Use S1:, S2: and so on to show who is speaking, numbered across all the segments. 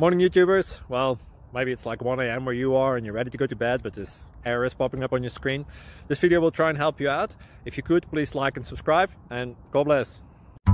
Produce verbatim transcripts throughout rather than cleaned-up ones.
S1: Morning YouTubers. Well, maybe it's like one A M where you are and you're ready to go to bed, but this error is popping up on your screen. This video will try and help you out. If you could, please like and subscribe, and God bless.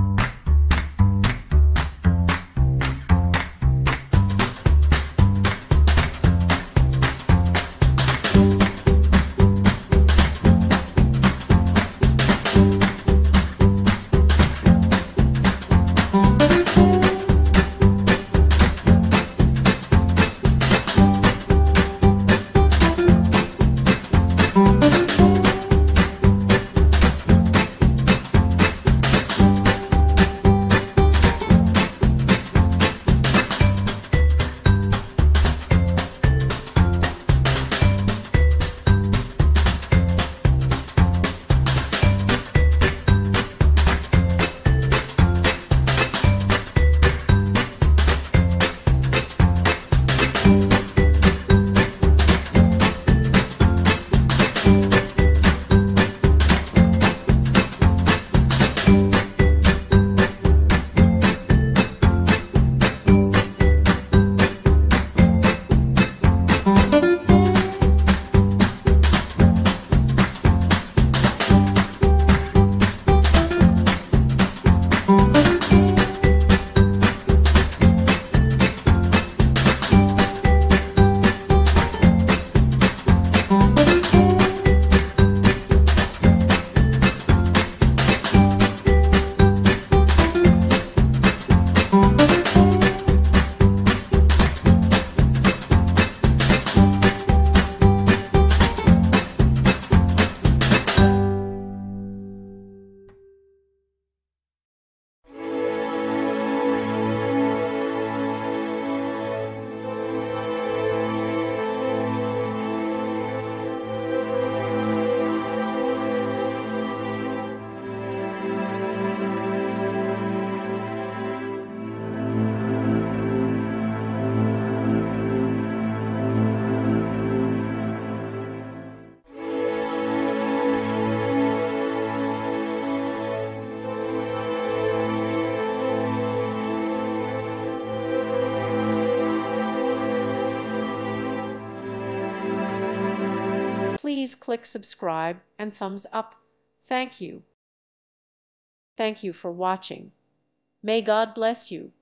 S2: Please click subscribe and thumbs up. Thank you. Thank you for watching. May God bless you.